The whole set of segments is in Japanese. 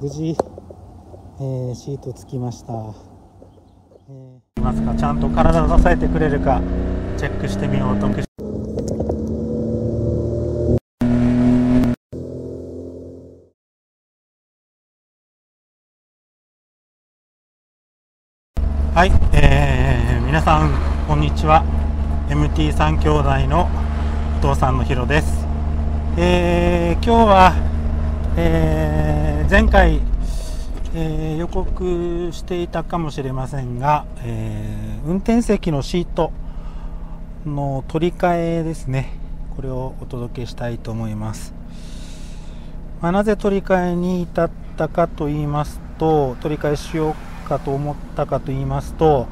無事、シートつきました。いますか、ちゃんと体を支えてくれるかチェックしてみようと。はい、皆さんこんにちは。 MT3 兄弟のお父さんのヒロです。今日は、前回、予告していたかもしれませんが、運転席のシートの取り替えですね、これをお届けしたいと思います。なぜ取り替えに至ったかと言いますと、取り替えしようかと思ったかと言いますと、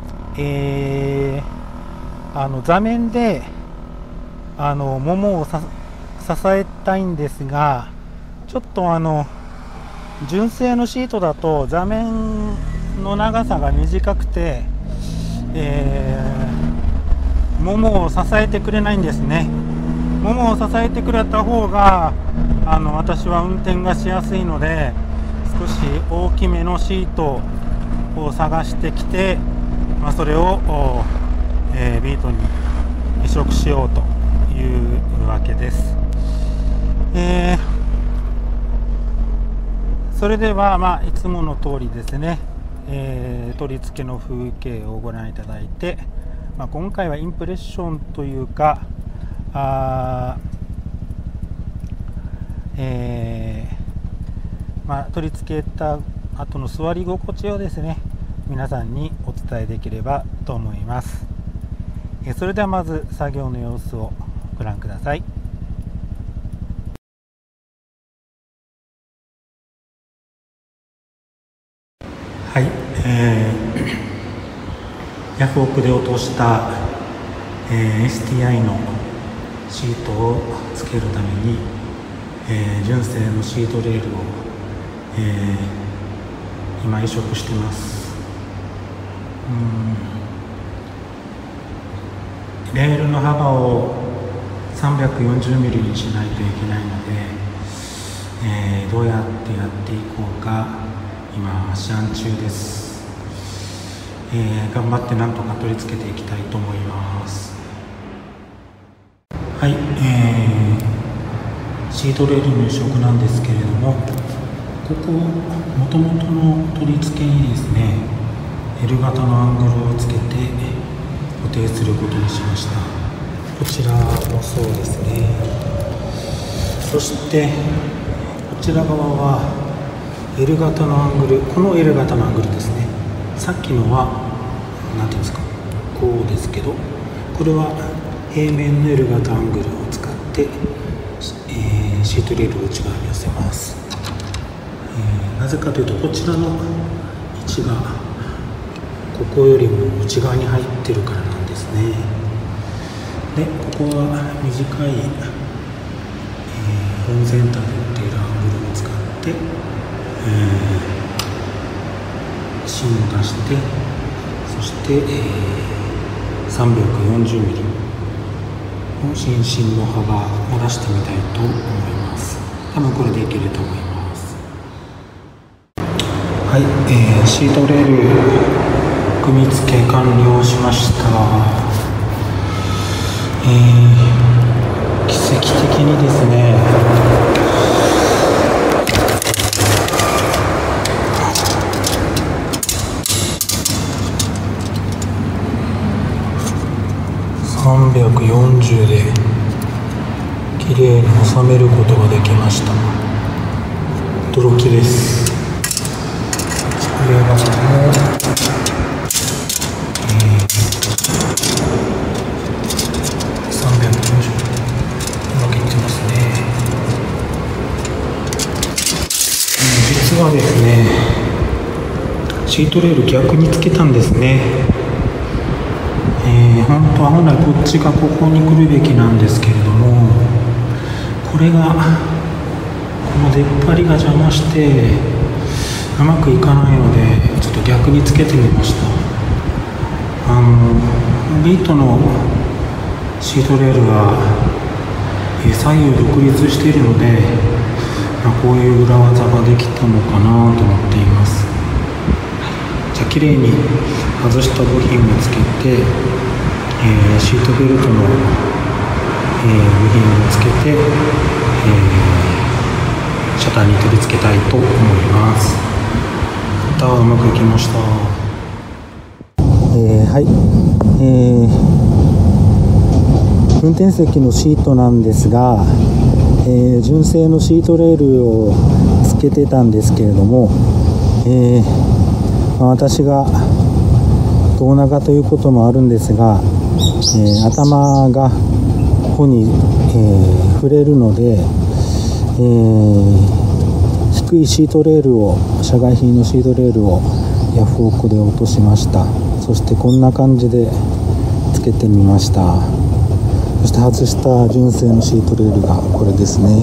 座面でももを支えたいんですが、ちょっと純正のシートだと座面の長さが短くて、ももを支えてくれないんですね。ももを支えてくれた方が私は運転がしやすいので、少し大きめのシートを探してきて、それを、ビートに移植しようというわけです。それでは、いつもの通りですね、取り付けの風景をご覧いただいて、今回はインプレッションというか、取り付けた後の座り心地をですね、皆さんにお伝えできればと思います。それではまず作業の様子をご覧ください。はい、ヤフオクで落とした、STI のシートをつけるために、純正のシートレールを、今移植してます。レールの幅を340ミリにしないといけないので、どうやってやっていこうか今試案中です。頑張ってなんとか取り付けていきたいと思います。はい、シートレールの移植なんですけれども、ここもともとの取り付けにですね、L 型のアングルをつけて固定することにしました。こちらもそうですね。そしてこちら側は L 型のアングル、この L 型のアングルですね。さっきのは何ていうんですか、こうですけど、これは平面の L 型アングルを使って、シートレールを内側に寄せます。なぜかというと、こちらの位置がここよりも内側に入ってるからなんですね。で、ここは短い、本センターで打っているアングルを使って、芯を出して、そして、340ミリの心身の幅を出してみたいと思います。多分これでいけると思います。はい、シートレール組み付け完了しました。奇跡的にですね、340で綺麗に収めることができました。驚きです。これがもう実はですね、シートレール逆につけたんですね。本来こっちがここに来るべきなんですけれども、これがこの出っ張りが邪魔してうまくいかないので、ちょっと逆につけてみました。ビートのシートレールは左右独立しているので、 こういう裏技ができたのかなと思っています。じゃあ綺麗に外した部品をつけて、シートベルトの、部品をつけて、車体に取り付けたいと思います。うまくいきました。はい、運転席のシートなんですが、純正のシートレールをつけてたんですけれども、私が胴長ということもあるんですが、頭が帆に、触れるので、低いシートレールを、社外品のシートレールをヤフオクで落としました。そしてこんな感じでつけてみました。そして外した純正のシートレールがこれですね。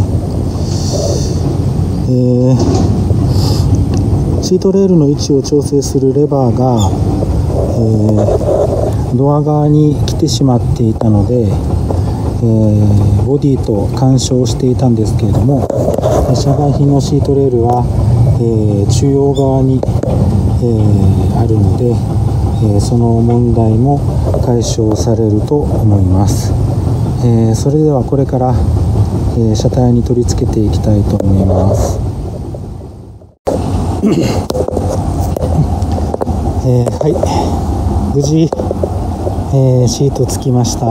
シートレールの位置を調整するレバーが、ドア側に来てしまっていたので、ボディと干渉していたんですけれども、社外品のシートレールは、中央側に、あるので、その問題も解消されると思います。それではこれから、車体に取り付けていきたいと思います。はい、無事、シートつきました。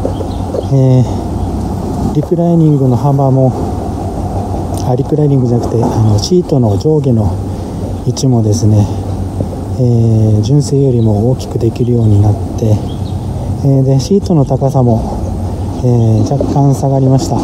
リクライニングの幅も、リクライニングじゃなくてシートの上下の位置もですね、純正よりも大きくできるようになって、でシートの高さも、若干下がりました。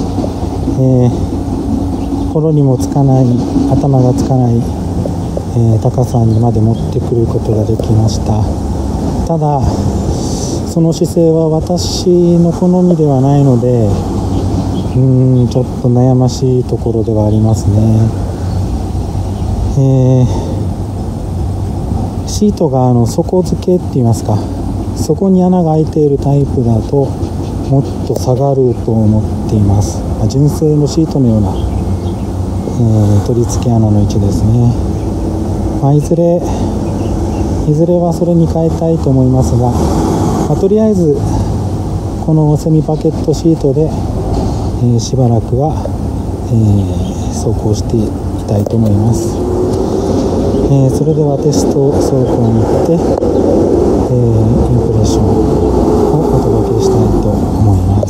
心にもつかない、頭がつかない、高さにまで持ってくることができました。ただその姿勢は私の好みではないので、ちょっと悩ましいところではありますね。シートが底付けって言いますか、そこに穴が開いているタイプだともっと下がると思っています。純正のシートのような、取り付け穴の位置ですね。いずれはそれに変えたいと思いますが、とりあえずこのセミパケットシートで、しばらくは、走行していきたいと思います。それではテスト走行に行って、インプレッションをお届けしたいと思います。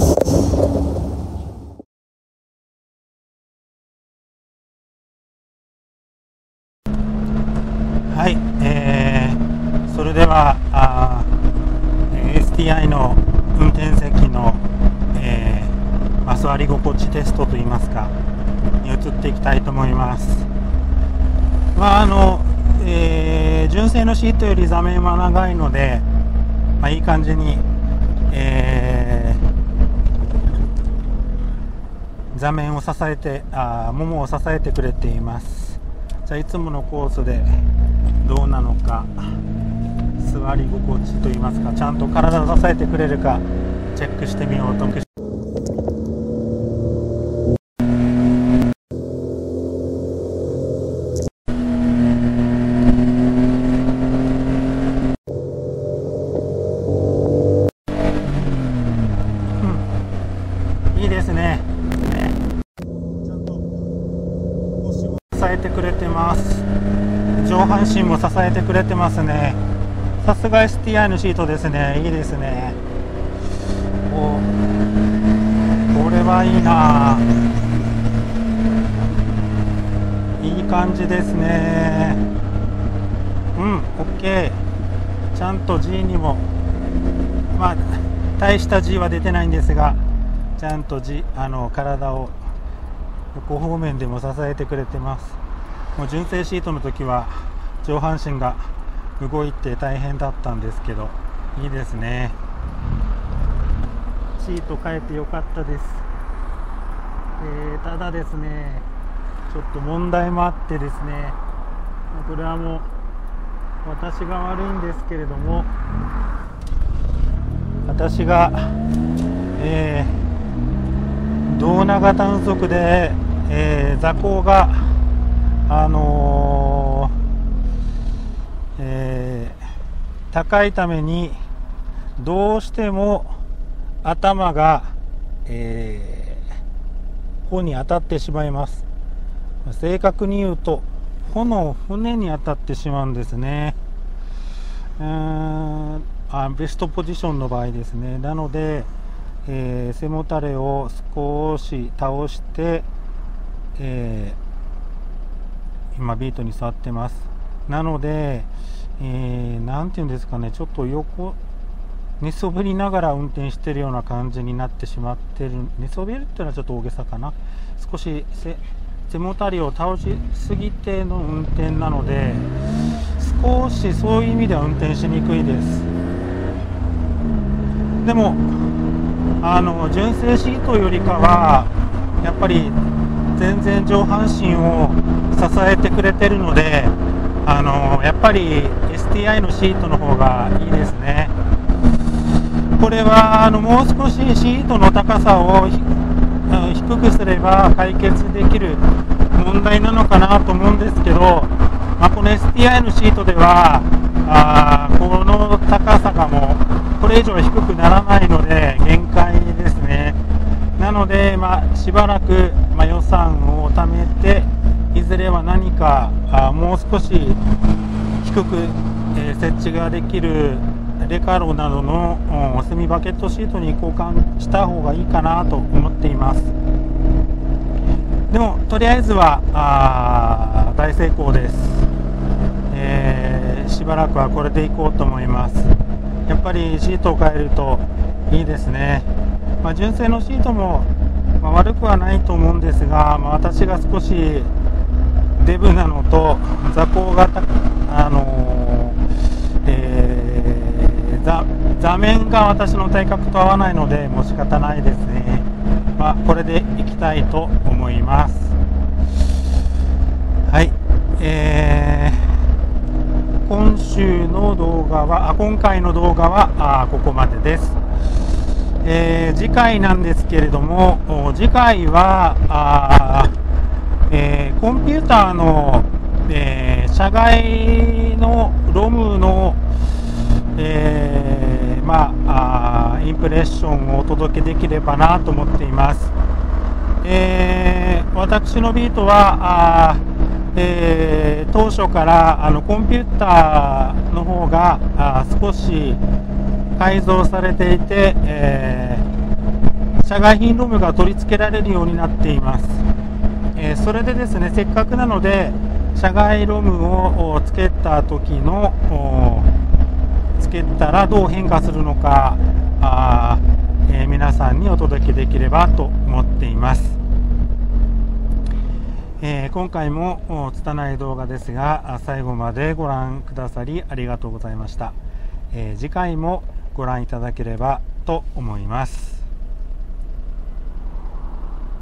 はい、それではSTI の運転席の、座り心地テストといいますかに移っていきたいと思います。純正のシートより座面は長いので、いい感じに、座面を支えてももを支えてくれています。じゃあいつものコースでどうなのか、座り心地といいますか、ちゃんと体を支えてくれるかチェックしてみようと思います。いいですね。ちゃんと腰も支えてくれてます。上半身も支えてくれてますね。さすが STI のシートですね。いいですね。これはいいな。いい感じですね。OK。ちゃんと G にも、大した G は出てないんですが、ちゃんと体を横方面でも支えてくれてます。もう純正シートの時は上半身が動いて大変だったんですけど、いいですね。シート変えてよかったです。ただですね、ちょっと問題もあってですね、これはもう私が悪いんですけれども、私が、胴長短足で、 座高が高いためにどうしても頭が、帆に当たってしまいます。正確に言うと帆の船に当たってしまうんですね。ベストポジションの場合ですね。なので、背もたれを少し倒して、今ビートに座ってます。なので、なんていうんですかね、ちょっと寝そべりながら運転しているような感じになってしまっている。寝そべるっていうのはちょっと大げさかな。少し背もたれを倒しすぎての運転なので、少しそういう意味では運転しにくいです。でも純正シートよりかはやっぱり全然上半身を支えてくれてるので、やっぱり STI のシートの方がいいですね。これはもう少しシートの高さを低くすれば解決できる問題なのかなと思うんですけど、この STI のシートではこの高さがもうこれ以上低くならないので限界ですね。なので、しばらく、予算を貯めていずれは何かもう少し低く、設置ができるレカロなどのセミバケットシートに交換した方がいいかなと思っています。でもとりあえずは大成功です。しばらくはこれでいこうと思います。やっぱりシートを変えるといいですね。純正のシートも、悪くはないと思うんですが、私が少しデブなのと座高が座面が私の体格と合わないのでもう仕方ないですね。これでいきたいと思います。はい、今回の動画はここまでです。次回なんですけれども、次回はコンピューターの、社外のロムの、インプレッションをお届けできればなと思っています。私のビートは当初からコンピューターの方が少し改造されていて、社外品ロムが取り付けられるようになっています。それでですね、せっかくなので社外ロムをつけた時のつけたらどう変化するのか皆さんにお届けできればと思っています。今回も拙い動画ですが最後までご覧くださりありがとうございました。次回もご覧いただければと思います。